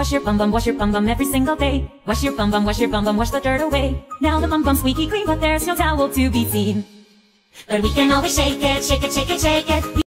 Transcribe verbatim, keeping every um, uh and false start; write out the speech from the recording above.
Wash your bum bum, wash your bum bum every single day. Wash your bum bum, wash your bum bum, wash the dirt away. Now the bum bum's squeaky clean, but there's no towel to be seen. But we can always shake it, shake it, shake it, shake it.